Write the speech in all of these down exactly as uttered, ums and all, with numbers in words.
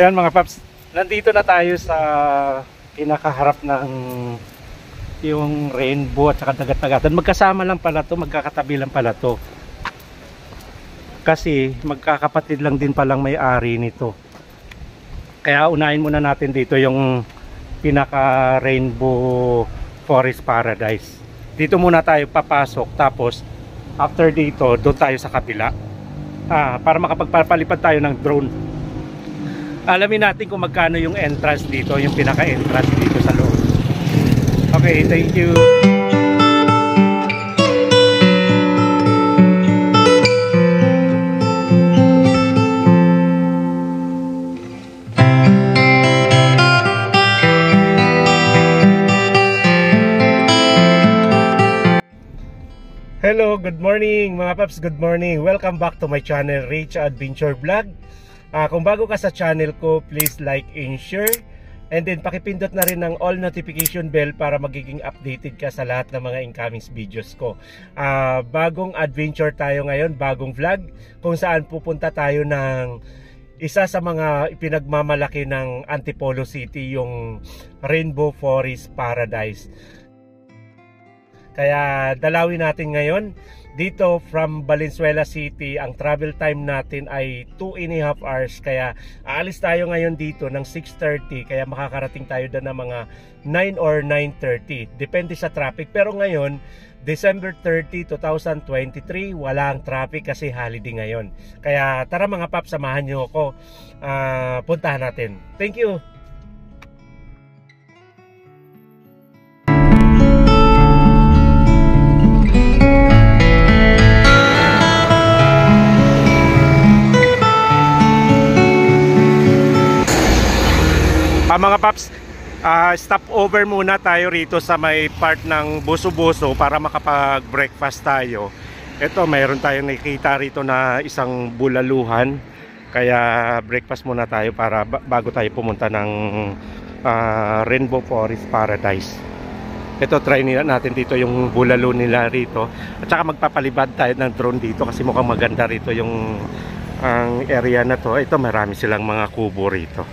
Ayan mga paps, nandito na tayo sa pinakaharap ng yung rainbow at saka dagat-dagatan. Magkasama lang pala to, magkakatabi lang pala to. Kasi magkakapatid lang din palang may-ari nito. Kaya unahin muna natin dito yung pinaka rainbow forest paradise. Dito muna tayo papasok, tapos after dito doon tayo sa kabila. Ah, para makapagpapalipad tayo ng drone. Alamin natin kung magkano yung entrance dito, yung pinaka-entrance dito sa loob. Okay, thank you. Hello, good morning mga paps, good morning. Welcome back to my channel, Rich Adventure Vlog. Uh, kung bago ka sa channel ko, please like and share. And then pakipindot na rin ng all notification bell para magiging updated ka sa lahat ng mga incoming videos ko. Uh, bagong adventure tayo ngayon, bagong vlog kung saan pupunta tayo ng isa sa mga pinagmamalaki ng Antipolo City, yung Rainbow Forest Paradise. Kaya dalawin natin ngayon dito from Valenzuela City. Ang travel time natin ay two and a half hours. Kaya aalis tayo ngayon dito ng six thirty. Kaya makakarating tayo doon ng mga nine or nine thirty. Depende sa traffic. Pero ngayon, December thirty, twenty twenty-three, wala ang traffic kasi holiday ngayon. Kaya tara mga paps, samahan nyo ako. Uh, puntahan natin. Thank you! Ah, mga paps, uh, stop over muna tayo rito sa may part ng Buso-Buso para makapag-breakfast tayo. Ito, mayroon tayong nakikita rito na isang bulaluhan. Kaya breakfast muna tayo para bago tayo pumunta ng uh, Rainbow Forest Paradise. Ito, try nila natin dito yung bulalo nila rito. At saka magpapalibad tayo ng drone dito kasi mukhang maganda rito yung ang area na to. Ito, marami silang mga kubo rito.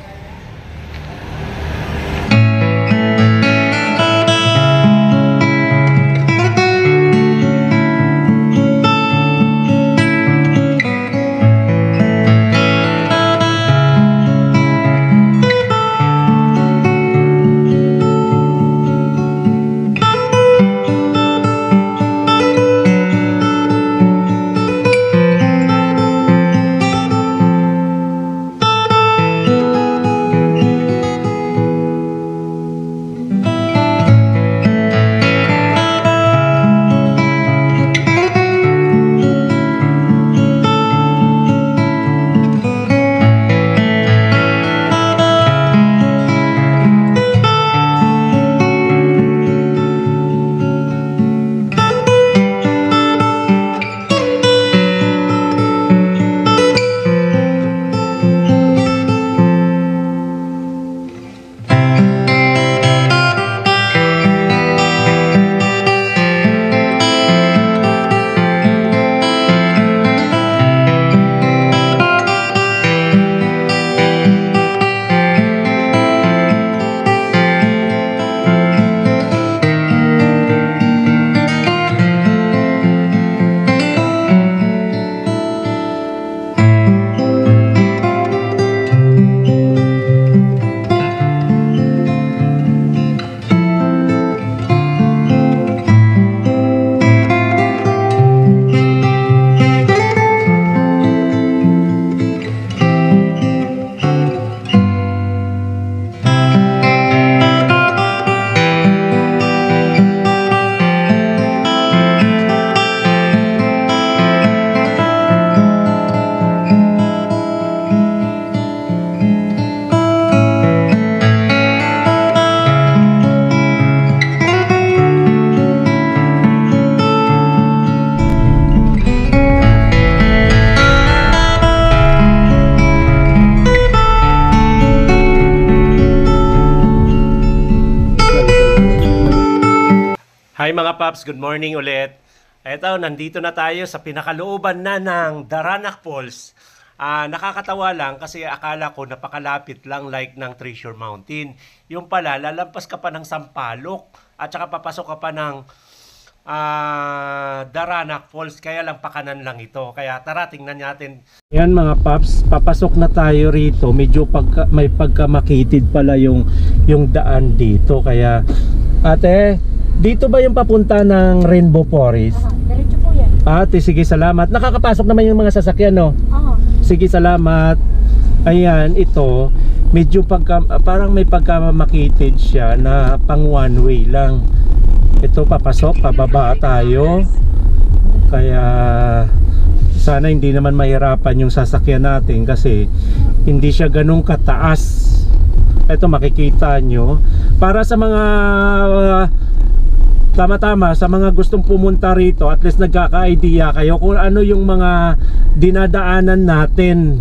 Hi mga paps, good morning ulit. Eto, nandito na tayo sa pinakalooban na ng Daranac Falls. Ah, nakakatawa lang kasi akala ko napakalapit lang like ng Treasure Mountain. Yung pala, lalampas ka pa ng Sampaloc at saka papasok ka pa ng ah, Daranac Falls. Kaya lang pakanan lang ito. Kaya tara, tingnan natin. Yan mga paps, papasok na tayo rito. Medyo pagka, may pagkamakitid pala yung, yung daan dito. Kaya, ate, dito ba yung papunta ng Rainbow Forest? Aha, diretso po yan. Ate, sige, salamat. Nakakapasok naman yung mga sasakyan, no? Aha. Sige, salamat. Ayan, ito medyo pagka, parang may pagkamakitid siya na pang one way lang. Ito papasok, pababa tayo. Kaya sana hindi naman mahirapan yung sasakyan natin kasi hindi siya ganun kataas. Ito makikita nyo. Para sa mga uh, tama-tama, sa mga gustong pumunta rito, at least nagkaka-idea kayo kung ano yung mga dinadaanan natin.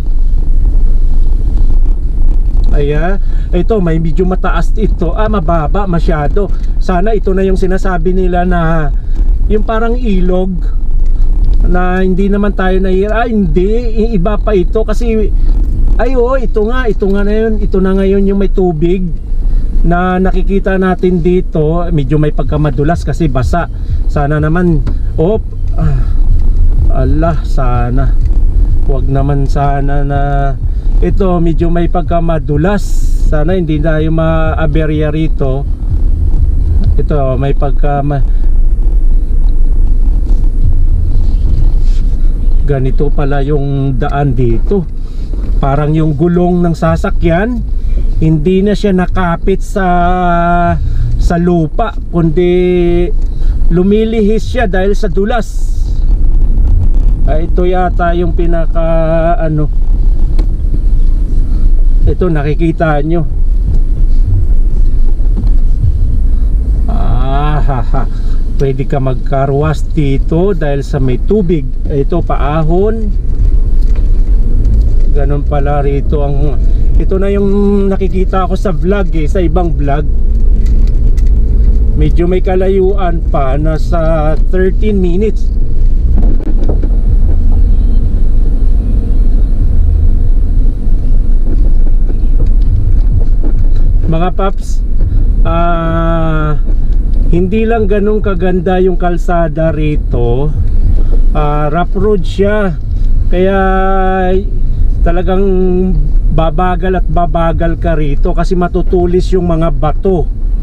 Ayan, ito may medyo mataas ito. Ah, mababa masyado. Sana ito na yung sinasabi nila na yung parang ilog na hindi naman tayo na ah, hindi, iba pa ito kasi ay oh, ito nga, ito nga na yun, ito na ngayon yung may tubig na nakikita natin dito. Medyo may pagkamadulas kasi basa. Sana naman, oh, ah, Allah, sana wag naman sana na ito medyo may pagkamadulas. Sana hindi tayo ma-aberya rito. Ito may pagka ma ganito pala yung daan dito. Parang yung gulong ng sasakyan hindi na siya nakapit sa sa lupa, kundi lumilihis siya dahil sa dulas. Ah, ito yata yung pinaka ano, ito nakikita nyo. Ah, ha, ha. Pwede ka magkarwas dito dahil sa may tubig. Ito paahon. Ganun pala rito ang, ito na yung nakikita ko sa vlog eh, sa ibang vlog. Medyo may kalayuan pa, nasa thirteen minutes. Mga paps, ah, hindi lang ganun kaganda yung kalsada rito. Ah, rough road siya. Kaya talagang babagal at babagal ka rito kasi matutulis yung mga bato.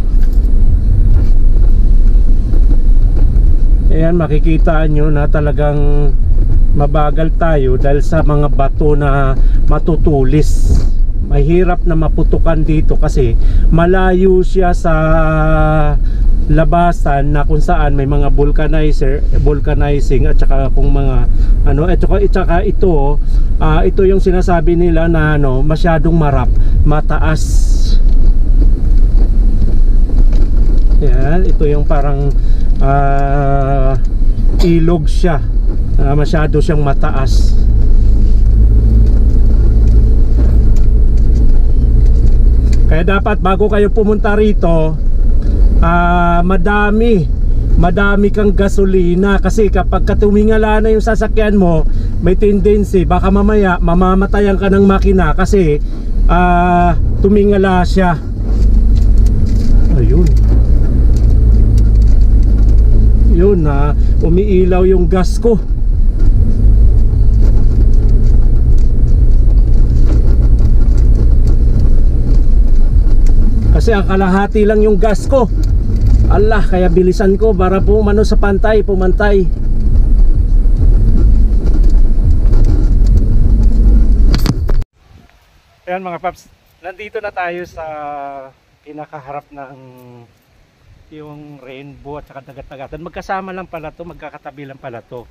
Ayan, makikita nyo na talagang mabagal tayo dahil sa mga bato na matutulis. Mahirap na maputukan dito kasi malayo siya sa labasan na kung saan may mga vulcanizer, vulcanizing at saka kung mga ano, at saka, at saka ito uh, ito yung sinasabi nila na ano, masyadong marap, mataas. Yan, ito yung parang uh, ilog siya, uh, masyado siyang mataas. Kaya dapat bago kayo pumunta rito, uh, madami madami kang gasolina kasi kapag tumingala na yung sasakyan mo, may tendency baka mamaya mamamatayan ka ng makina kasi uh, tumingala siya. Ayun, yun na, uh, umiilaw yung gas ko. Kasi ang kalahati lang yung gas ko. Allah, kaya bilisan ko para pumano sa pantay, pumantay. Ayan mga paps, nandito na tayo sa pinakaharap ng yung Rainbow at saka Dagat-Dagatan. Magkasama lang pala to, magkakatabi lang pala to.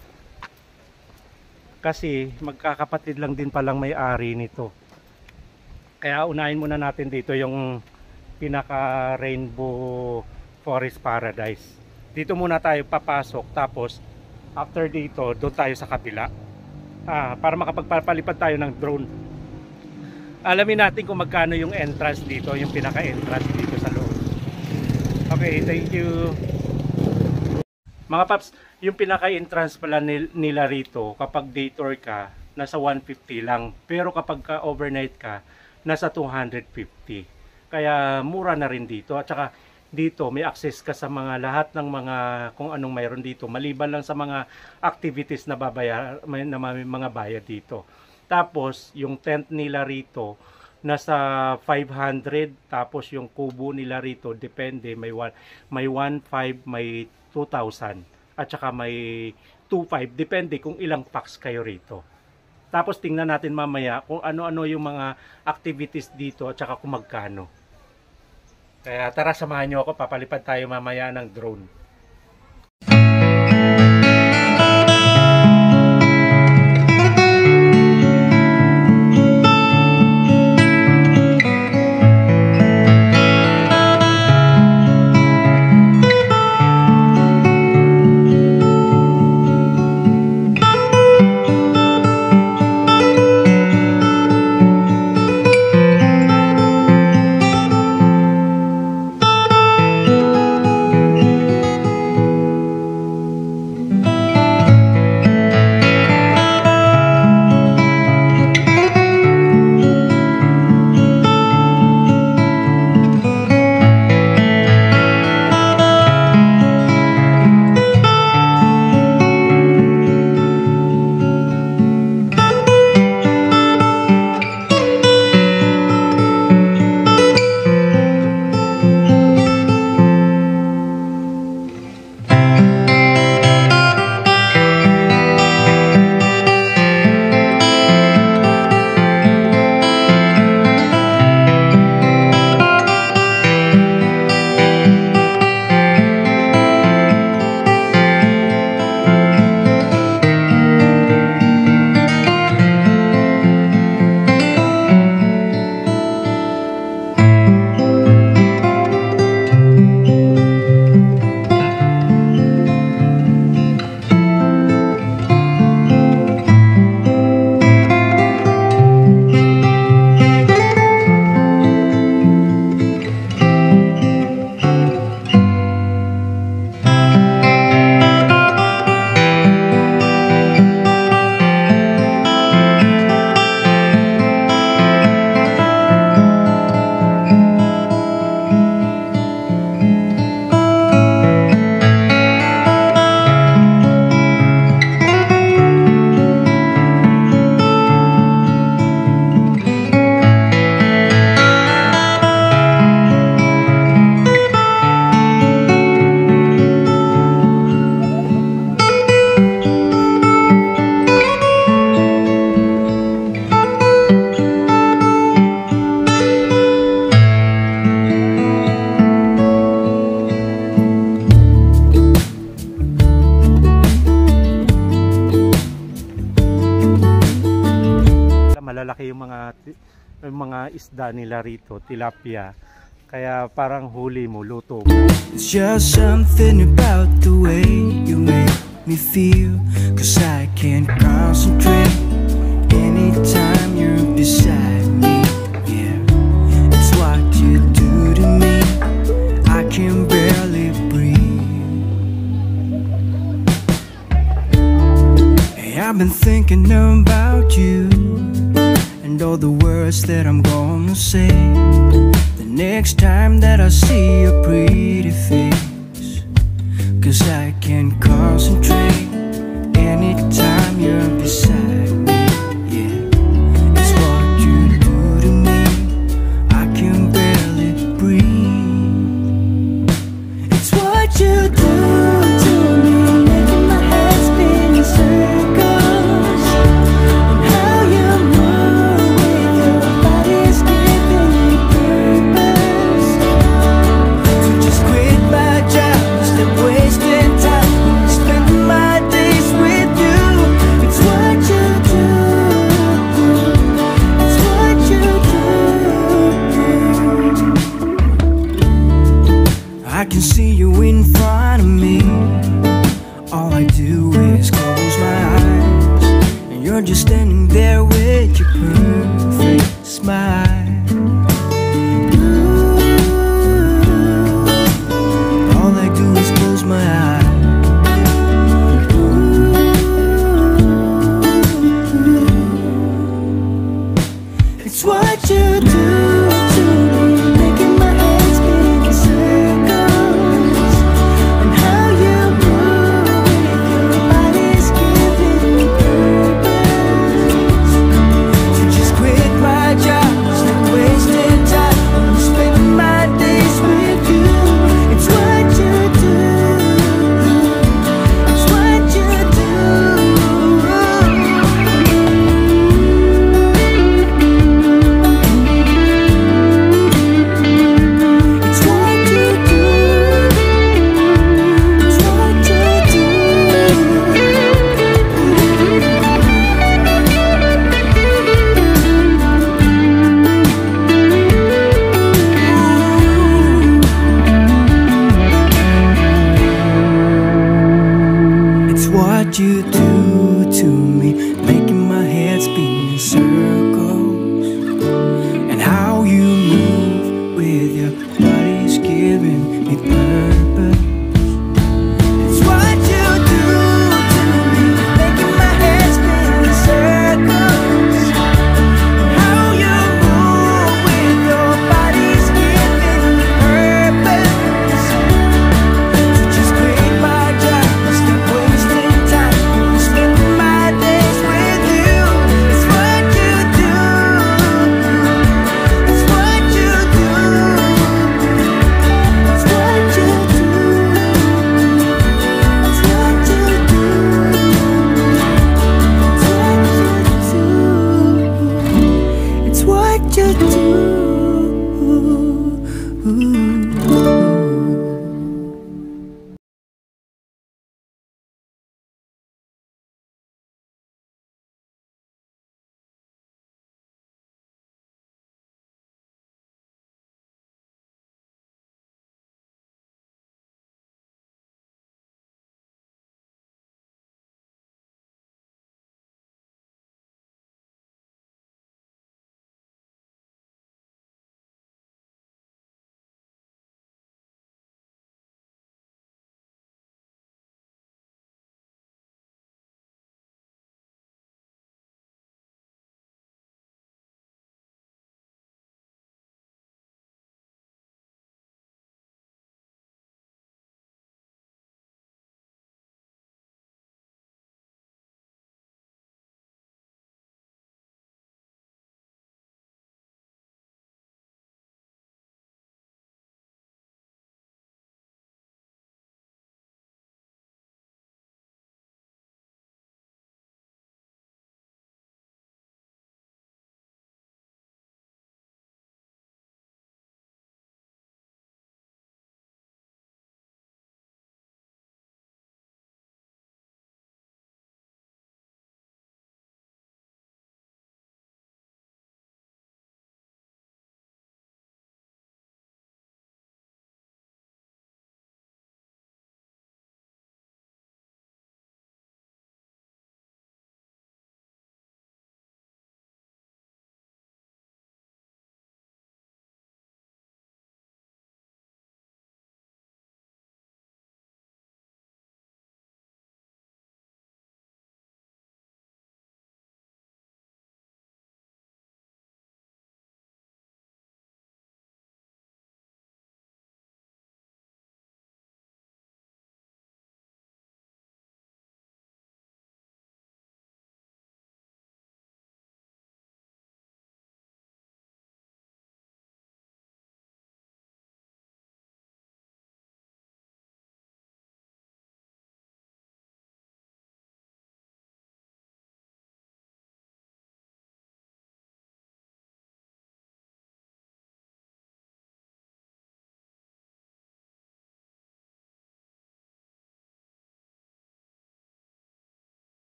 Kasi magkakapatid lang din palang may-ari nito. Kaya unahin muna natin dito yung pinaka Rainbow Forest Paradise. Dito muna tayo papasok, tapos after dito doon tayo sa kabila, ah, para makapagpalipad tayo ng drone. Alamin natin kung magkano yung entrance dito, yung pinaka entrance dito sa loob. Okay, thank you mga paps. Yung pinaka entrance pala nila rito kapag day tour ka, nasa one fifty lang. Pero kapag ka overnight ka, nasa two hundred fifty. Kaya mura na rin dito. At saka dito may access ka sa mga lahat ng mga kung anong mayroon dito. Maliban lang sa mga activities na babayar, may, na may mga bayad dito. Tapos yung tent nila rito nasa five hundred, tapos yung kubo nila rito depende, may one, may one five, may two thousand at saka may two five, depende kung ilang packs kayo rito. Tapos tingnan natin mamaya kung ano-ano yung mga activities dito at saka kung magkano. Kaya tara, samahan nyo ako, papalipad tayo mamaya ng drone. Malalaki yung mga yung mga isda nila rito, tilapia. Kaya parang huli mo, luto mo. It's just something about the way you make me feel, 'cause I can't concentrate anytime you're beside me. Yeah, it's what you do to me. I can barely breathe. Hey, I've been thinking about you and all the words that I'm gonna say the next time that I see your pretty face, 'cause I can't concentrate anytime you're beside me. Yeah, it's what you do to me. I can barely breathe. It's what you do to me, making my head spin in circles. And how you move with your body's giving me purpose. So just quit my job, stop wasting time.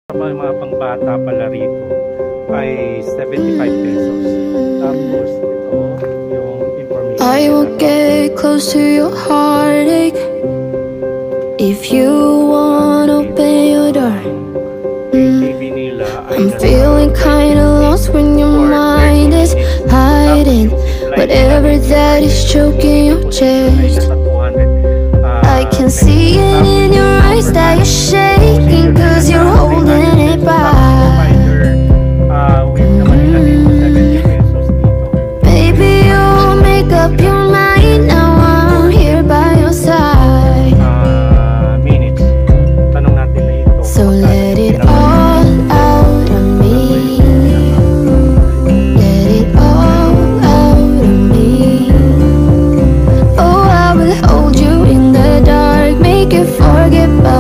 Yung mga pangbata pala rito ay seventy-five pesos. Tapos ito yung information. I will get close to your heartache if you want to open your door. I'm feeling kinda lost when your mind is hiding whatever that is choking your chest. I can see it in your eyes that you're shaking cause you're holding it back. Baby, you'll make up your mind now, I'm here by your side. So let it all out of me. Let it all out of me. Oh, I will hold you in the dark, make you forget about